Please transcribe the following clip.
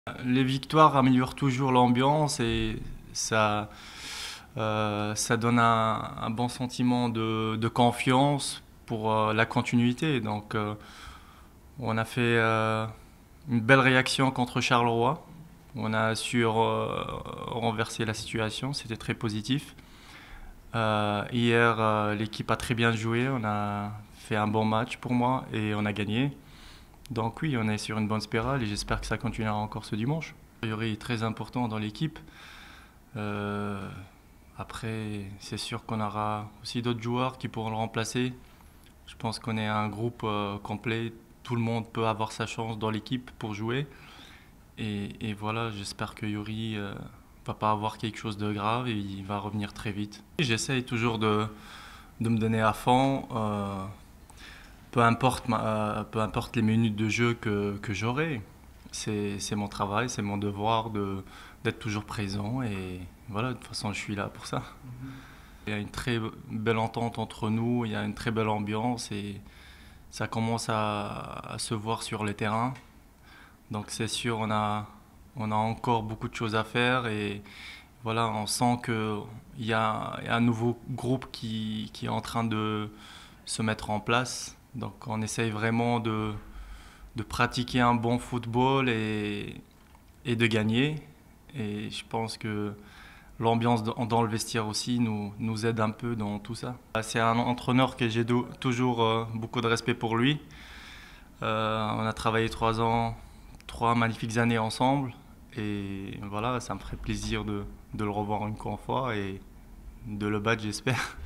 Les victoires améliorent toujours l'ambiance et ça, ça donne un bon sentiment de confiance pour la continuité. Donc, on a fait une belle réaction contre Charleroi. On a su renverser la situation, c'était très positif. Hier, l'équipe a très bien joué, on a fait un bon match pour moi et on a gagné. Donc oui, on est sur une bonne spirale et j'espère que ça continuera encore ce dimanche. Yuri est très important dans l'équipe. Euh, Après, c'est sûr qu'on aura aussi d'autres joueurs qui pourront le remplacer. Je pense qu'on est un groupe complet. Tout le monde peut avoir sa chance dans l'équipe pour jouer. Et voilà, j'espère que Yuri va pas avoir quelque chose de grave et il va revenir très vite. J'essaye toujours de me donner à fond. Peu importe les minutes de jeu que j'aurai, c'est mon travail, c'est mon devoir d'être toujours présent et voilà, de toute façon je suis là pour ça. Il y a une très belle entente entre nous, il y a une très belle ambiance et ça commence à se voir sur le terrain. Donc c'est sûr, on a encore beaucoup de choses à faire et voilà, on sent qu'il y a un nouveau groupe qui est en train de se mettre en place. Donc on essaye vraiment de pratiquer un bon football et de gagner. Et je pense que l'ambiance dans le vestiaire aussi nous aide un peu dans tout ça. C'est un entraîneur que j'ai toujours beaucoup de respect pour lui. On a travaillé 3 ans, 3 magnifiques années ensemble. Et voilà, ça me ferait plaisir de le revoir une fois et de le battre, j'espère.